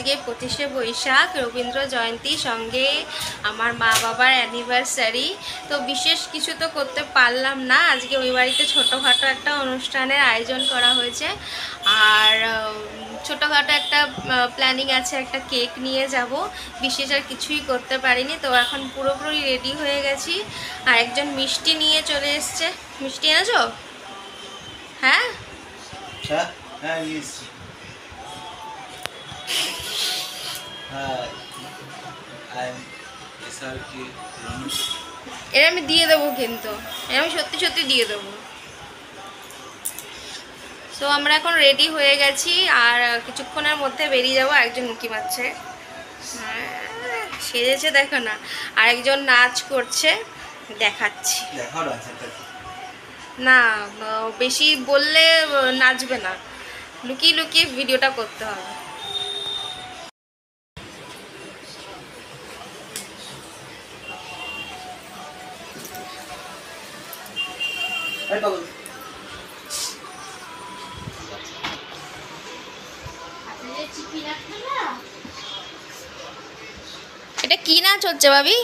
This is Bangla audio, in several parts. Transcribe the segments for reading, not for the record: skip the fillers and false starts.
আজকে 25শে বৈশাখ রবীন্দ্র জয়ন্তী, সঙ্গে আমার মা বাবার অ্যানিভার্সারি। তো বিশেষ কিছু তো করতে পারলাম না, আজকে ওই বাড়িতে ছোটোখাটো একটা অনুষ্ঠানের আয়োজন করা হয়েছে। আর ছোটোখাটো একটা প্ল্যানিং আছে, একটা কেক নিয়ে যাব, বিশেষ আর কিছুই করতে পারিনি। তো এখন পুরোপুরি রেডি হয়ে গেছি। আর একজন মিষ্টি নিয়ে চলে এসছে। মিষ্টি এনেছো? হ্যাঁ হ্যাঁ, এটা আমি দিয়ে দেবো, কিন্তু এটা আমি সত্যি সত্যি দিয়ে দেবো। সো আমরা এখন রেডি হয়ে গেছি, আর কিছুক্ষণের মধ্যে বেরিয়ে যাবো। একজন উঁকি মারছে, সেজেছে দেখো না, আর একজন নাচ করছে, দেখাচ্ছি। না, বেশি বললে নাচবে না, লুকিয়ে লুকিয়ে ভিডিওটা করতে হবে। এটা কি নাচ হচ্ছে ভাবি?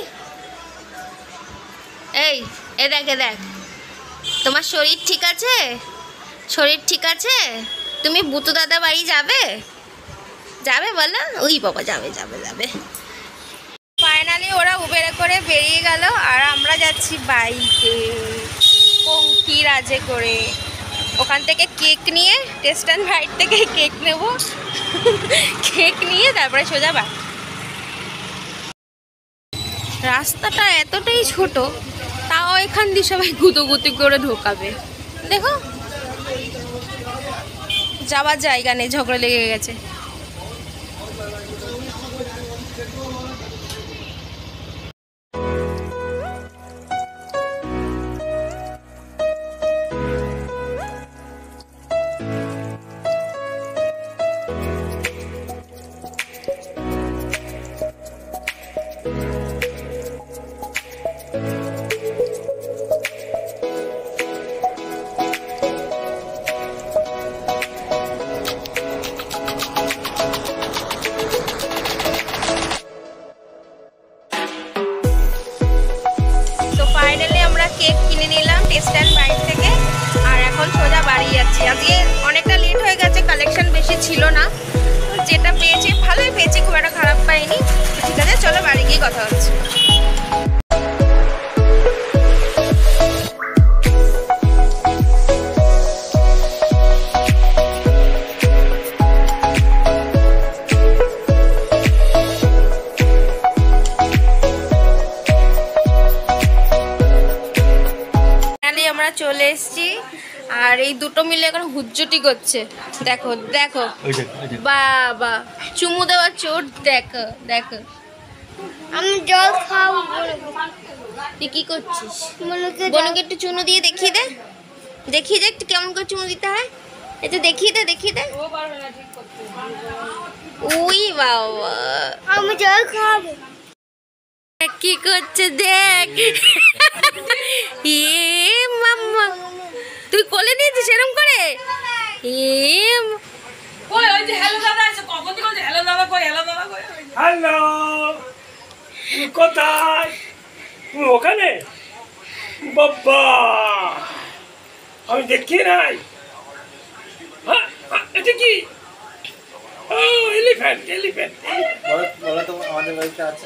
এই দেখ, দেখ, তোমার শরীর ঠিক আছে? শরীর ঠিক আছে? তুমি বুতু দাদা বাড়ি যাবে? যাবে বলো? ওই বাবা, যাবে যাবে যাবে। ফাইনালি ওরা উবেরে করে বেরিয়ে গেল, আর আমরা যাচ্ছি বাইকে পঙ্কি রাজে করে। ওখান থেকে কেক নিয়ে, টেস্ট অ্যান্ড বাইট থেকে কেক নেব, কেক নিয়ে তারপরে সোজা বাড়ি। রাস্তাটা এতটাই ছোট, তাও এখান দিয়ে সবাই গুতোগুতি করে ঢোকাবে। দেখো, যাওয়ার জায়গা নেই, ঝগড়া লেগে গেছে। কেক কিনে নিলাম টেস্ট অ্যান্ড বাইট থেকে, আর এখন সোজা বাড়ি যাচ্ছি। আজকে অনেকটা লেট হয়ে গেছে, কালেকশন বেশি ছিল না, যেটা পেয়েছি ভালোই পেয়েছি, খুব একটা খারাপ পাইনি। ঠিক আছে, চলো বাড়ি গিয়ে কথা হচ্ছে। আমরা চলে এসেছি, আর এই দুটো মিলে এখন হুজ্জুটি করছে। দেখো দেখো, বাবা চুমু দেওয়ার চোট, দেখো দেখো। আমি জল খাবো। তুই কি করছিস? বোনকে একটু চুমু দিয়ে দেখিয়ে দে, দেখিয়ে দে একটু কেমন করে চুমু দিতে হয়। একটু দেখিয়ে দে, দেখিয়ে দে। উই বাবা, আমি জল খাবো। কি করছে দেখ। মাম্মা, তুই কোলে নিয়েছিস এরকম করে? হ্যালো, কোথায়? ওখানে? বাবা, আমি দেখি নাই। এটা কি? ও এলিফ্যান্ট, এলিফ্যান্ট। বলো তো, আমাদের বাড়িতে আছে।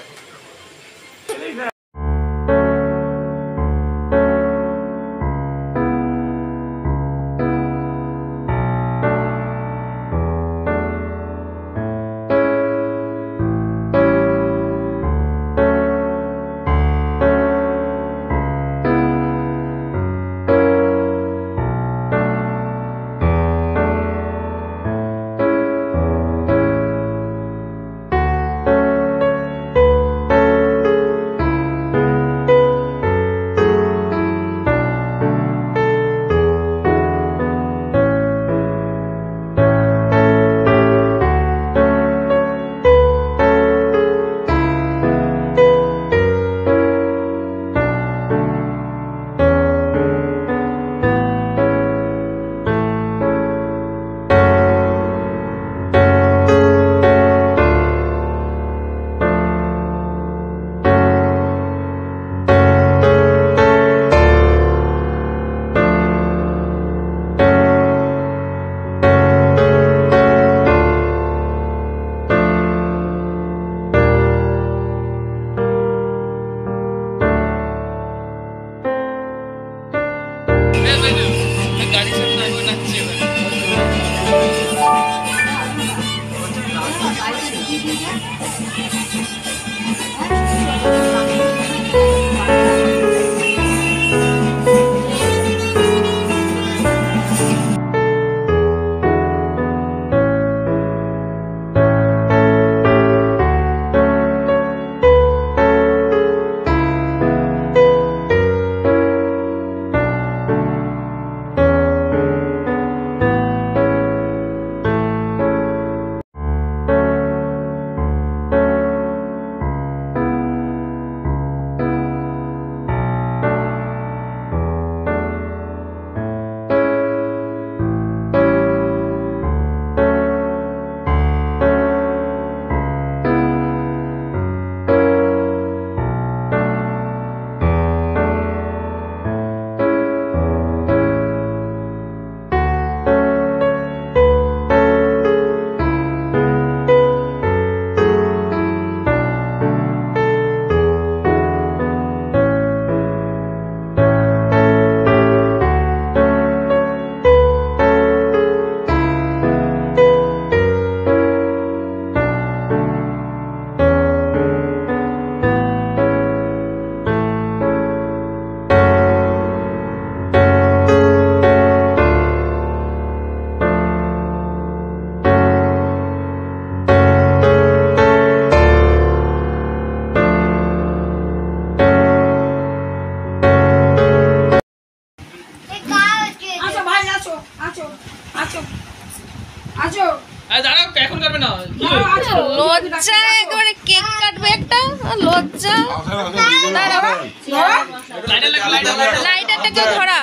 লজ্জা। লাইটারটাকে ধরা।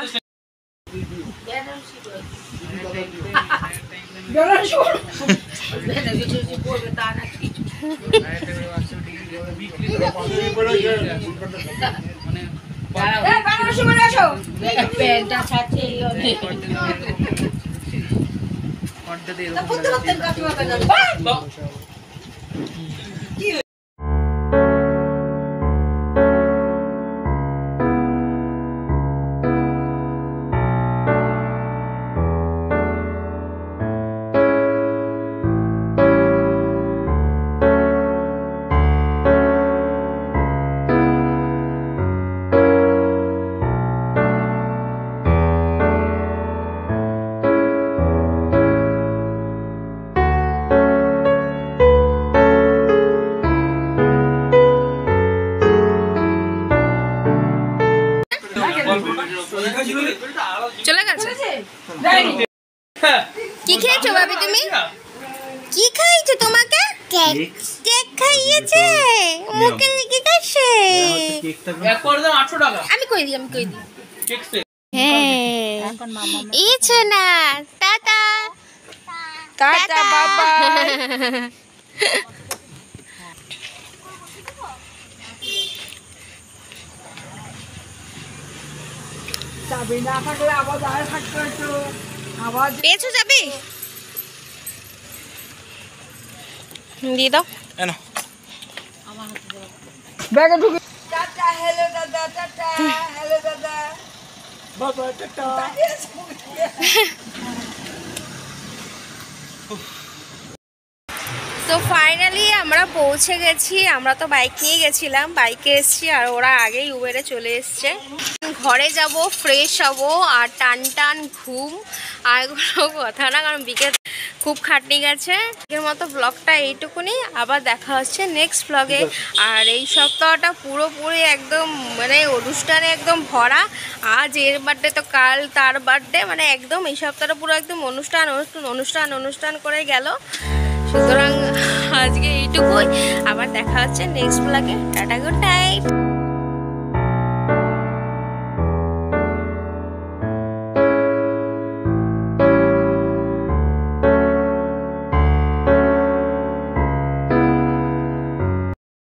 চলে গেছে। কি খেয়েছো ভাবি তুমি? কি খাইছো? তোমাকে কেক খাইয়েছে, মুখে লেগে গেছে। আমি কই দিই, আমি কই দিই। হ্যাঁ ইছো না। টাটা টাটা বাবা। পেয়েছো যাবি? দিয়ে দাও। ব্যাগে ঢুকে টাটা হ্যালো দাদা, টাটা হ্যালো দাদা, বাবা টাটা। তো ফাইনালি আমরা পৌঁছে গেছি। আমরা তো বাইক নিয়ে গেছিলাম, বাইকে এসছি, আর ওরা আগেই উবেরে চলে এসছে। ঘরে যাব, ফ্রেশ হব, আর টান টান ঘুম, আর কোনো কথা না, কারণ বিকেল খুব খাটনি গেছে। এর মতো ব্লগটা এইটুকুনি, আবার দেখা হচ্ছে নেক্সট ব্লগে। আর এই সপ্তাহটা পুরোপুরি একদম মানে অনুষ্ঠানে একদম ভরা। আজ এর বার্থডে তো কাল তার বার্থডে, মানে একদম এই সপ্তাহটা পুরো একদম অনুষ্ঠান অনুষ্ঠান অনুষ্ঠান অনুষ্ঠান করে গেল। সুতরাং আজকে এইটুকুই, আবার দেখা হচ্ছে নেক্সট ব্লগে। Tata, good night.